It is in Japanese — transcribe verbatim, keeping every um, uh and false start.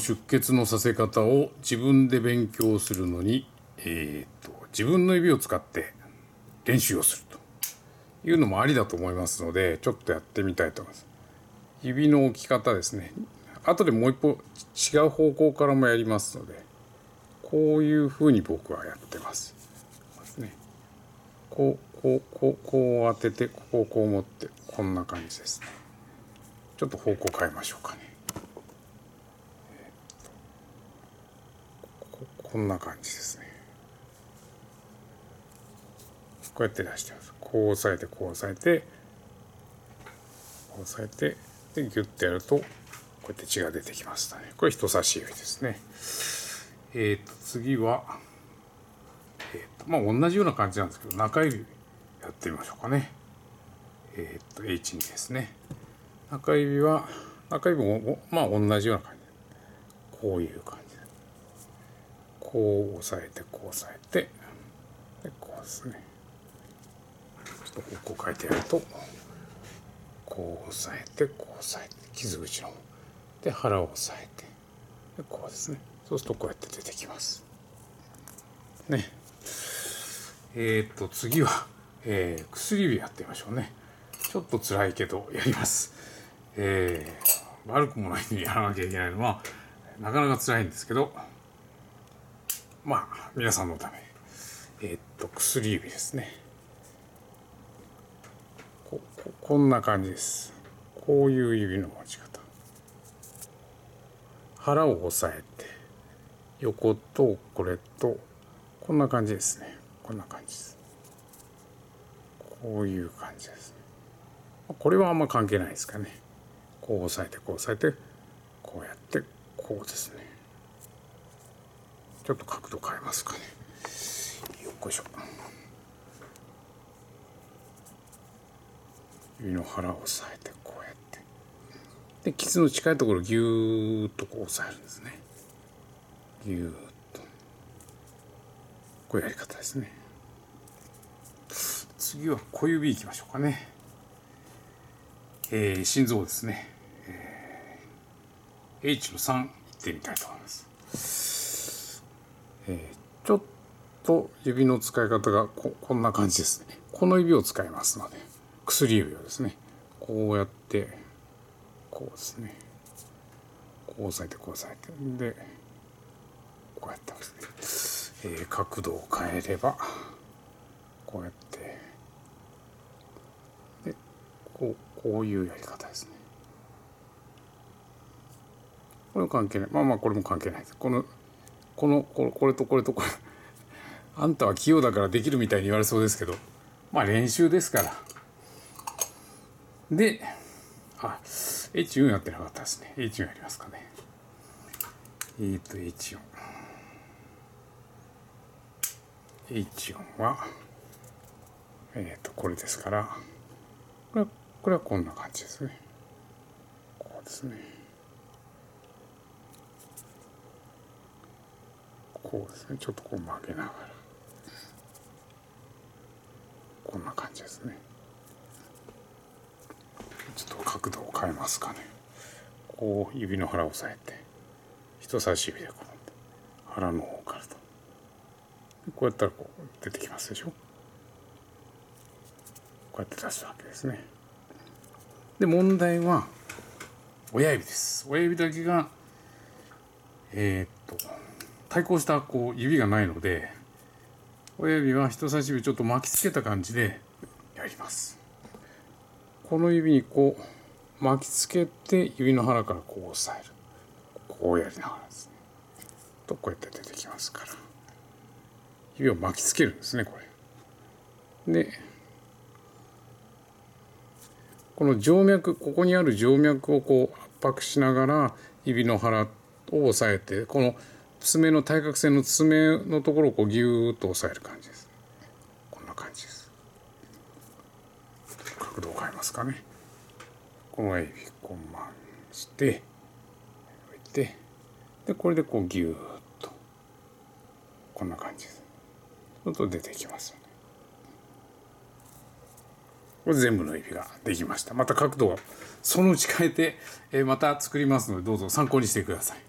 出血のさせ方を自分で勉強するのに、えー、と自分の指を使って練習をするというのもありだと思いますので、ちょっとやってみたいと思います。指の置き方ですね。後でもう一歩違う方向からもやりますので、こういうふうに僕はやってます。こうこうこうこう当てて、ここをこう持って、こんな感じですね。ちょっと方向変えましょうかね。えー、こ, こんな感じですね。こうやって出してます。こう押さえて、こう押さえて、こう押さえて、でギュッてやるとこうやって血が出てきましたね。これ人差し指ですね。えーと次は、えーとまあ同じような感じなんですけど、中指やってみましょうかね。えーと エイチツー ですね。中指は中指もまあ同じような感じ、こういう感じで、こう押さえて、こう押さえて、でこうですね。ちょっと方向変えてやると、こう押さえて、こう押さえて、傷口ので腹を押さえて、でこうですね。そうするとこうやって出てきますね。えーと次は、えー、薬指やってみましょうね。ちょっと辛いけどやります。えー、悪くもないのにやらなきゃいけないのはなかなか辛いんですけど、まあ皆さんのため、えー、っと薬指ですね。こ, こ, こんな感じです。こういう指の持ち方。腹を押さえて、横とこれとこんな感じですね。こんな感じです。こういう感じですね。これはあんま関係ないですかね。こう押さえて、こう押さえて、こうやってこうですね。ちょっと角度変えますかね。よっこいしょ。指の腹を押さえて、こうやってで傷の近いところをギューッとこう押さえるんですね。ギューッと、こういうやり方ですね。次は小指いきましょうかね。えー、心臓ですね。えー、エイチ のさんいってみたいと思います。えー、ちょっと指の使い方が こ, こんな感じですね。この指を使いますので、薬指をですね、こうやってこうですね、こう押さえて、こう押さえて、でこうやってますね。えー、角度を変えればこうやってでこうこういうやり方ですね。これ関係ない。まあまあこれも関係ないです。このこのこれこれとこれとこれあんたは器用だからできるみたいに言われそうですけど、まあ練習ですから。で、あ、エイチよん やってなかったですね。エイチよん やりますかね。えーと エイチよん。エイチよん はえーとこれですから、これはこれはこんな感じですね。こうですね。こうですね。ちょっとこう曲げながら。こんな感じですね。ちょっと角度を変えますかね。こう指の腹を押さえて、人差し指でこう腹の方からと。こうやったらこう出てきますでしょ。こうやって出すわけですね。で、問題は親指です。親指だけがえー、っと対抗したこう指がないので、親指は人差し指ちょっと巻きつけた感じでやります。この指にこう巻きつけて指の腹からこう押さえる。こうやりながらですね。とこうやって出てきますから、指を巻きつけるんですね、これ。で、この静脈、ここにある静脈をこう圧迫しながら指の腹を押さえて、この爪の対角線の爪のところをこうギューッと押さえる感じです。こんな感じです。角度を変えますかね。この親指こう回して置いて、でこれでこうギューッとこんな感じです。そうすると出てきますよね。これ全部の指ができました。また角度をそのうち変えて、えー、また作りますので、どうぞ参考にしてください。